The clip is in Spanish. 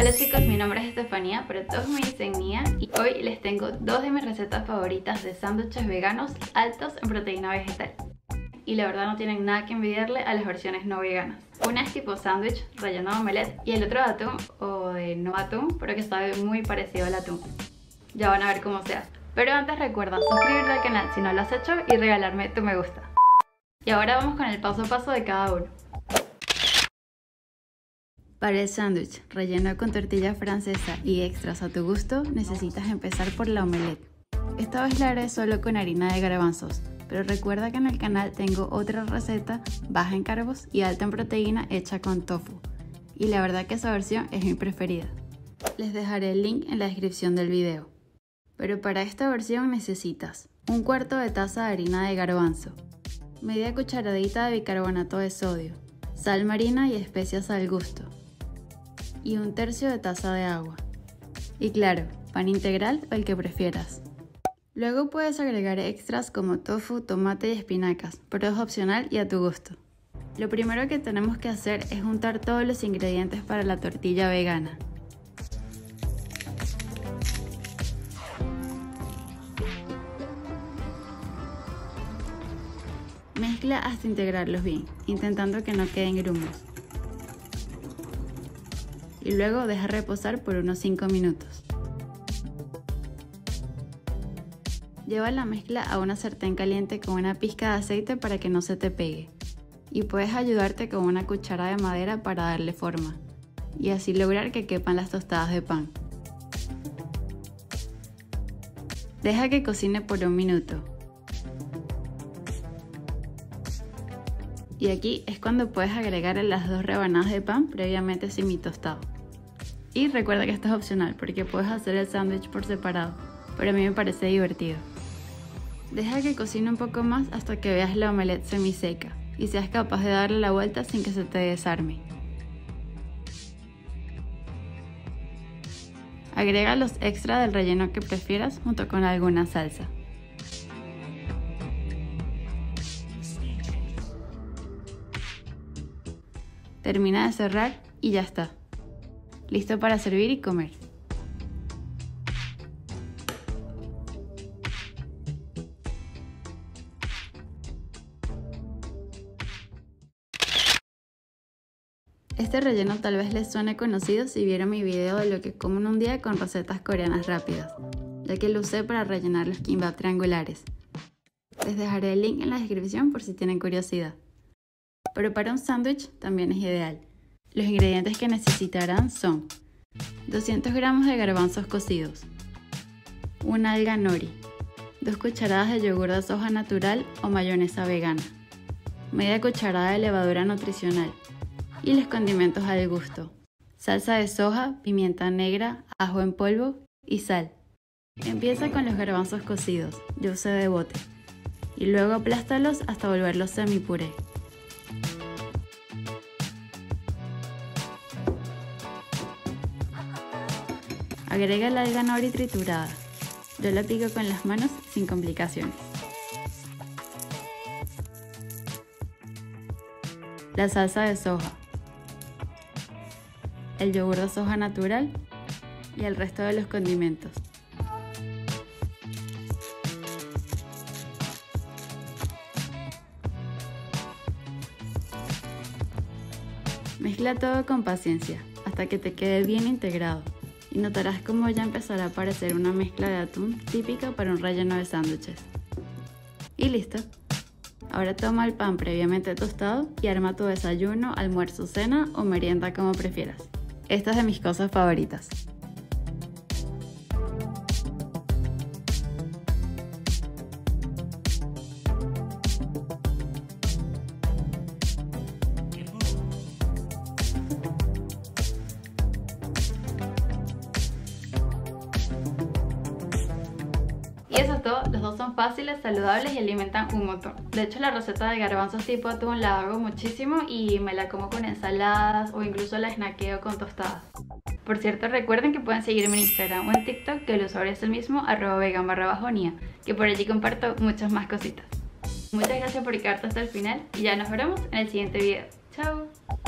Hola chicos, mi nombre es Estefanía, pero todos me dicen Nia, y hoy les tengo dos de mis recetas favoritas de sándwiches veganos altos en proteína vegetal. Y la verdad no tienen nada que envidiarle a las versiones no veganas. Una es tipo sándwich relleno de omelette y el otro de atún o de no atún, pero que sabe muy parecido al atún. Ya van a ver cómo se hace. Pero antes recuerda suscribirte al canal si no lo has hecho y regalarme tu me gusta. Y ahora vamos con el paso a paso de cada uno. Para el sándwich relleno con tortilla francesa y extras a tu gusto, necesitas empezar por la omelette. Esta vez la haré solo con harina de garbanzos, pero recuerda que en el canal tengo otra receta baja en carbos y alta en proteína hecha con tofu. Y la verdad que esa versión es mi preferida. Les dejaré el link en la descripción del video. Pero para esta versión necesitas un cuarto de taza de harina de garbanzo, media cucharadita de bicarbonato de sodio, sal marina y especias al gusto, y un tercio de taza de agua. Y claro, pan integral o el que prefieras. Luego puedes agregar extras como tofu, tomate y espinacas, pero es opcional y a tu gusto. Lo primero que tenemos que hacer es juntar todos los ingredientes para la tortilla vegana. Mezcla hasta integrarlos bien, intentando que no queden grumos. Y luego deja reposar por unos 5 minutos. Lleva la mezcla a una sartén caliente con una pizca de aceite para que no se te pegue. Y puedes ayudarte con una cuchara de madera para darle forma, y así lograr que quepan las tostadas de pan. Deja que cocine por un minuto. Y aquí es cuando puedes agregar las 2 rebanadas de pan previamente semi-tostado. Y recuerda que esto es opcional porque puedes hacer el sándwich por separado, pero a mí me parece divertido. Deja que cocine un poco más hasta que veas la omelette semi-seca y seas capaz de darle la vuelta sin que se te desarme. Agrega los extras del relleno que prefieras junto con alguna salsa. Termina de cerrar y ya está. Listo para servir y comer. Este relleno tal vez les suene conocido si vieron mi video de lo que como en un día con recetas coreanas rápidas, ya que lo usé para rellenar los kimbap triangulares. Les dejaré el link en la descripción por si tienen curiosidad. Pero para un sándwich también es ideal. Los ingredientes que necesitarán son 200 gramos de garbanzos cocidos, una alga nori, 2 cucharadas de yogur de soja natural o mayonesa vegana, media cucharada de levadura nutricional y los condimentos al gusto, salsa de soja, pimienta negra, ajo en polvo y sal. Empieza con los garbanzos cocidos, yo usé de bote, y luego aplástalos hasta volverlos semipuré. Agrega la alga nori triturada. Yo la pico con las manos sin complicaciones. La salsa de soja, el yogur de soja natural y el resto de los condimentos. Mezcla todo con paciencia hasta que te quede bien integrado. Y notarás cómo ya empezará a aparecer una mezcla de atún típica para un relleno de sándwiches. Y listo. Ahora toma el pan previamente tostado y arma tu desayuno, almuerzo, cena o merienda como prefieras. Esta es de mis cosas favoritas. Y eso es todo, los dos son fáciles, saludables y alimentan un montón. De hecho la receta de garbanzos tipo atún la hago muchísimo y me la como con ensaladas o incluso la snackeo con tostadas. Por cierto, recuerden que pueden seguirme en Instagram o en TikTok, que el usuario es el mismo, @vegan_nia, que por allí comparto muchas más cositas. Muchas gracias por quedarte hasta el final y ya nos veremos en el siguiente video. ¡Chao!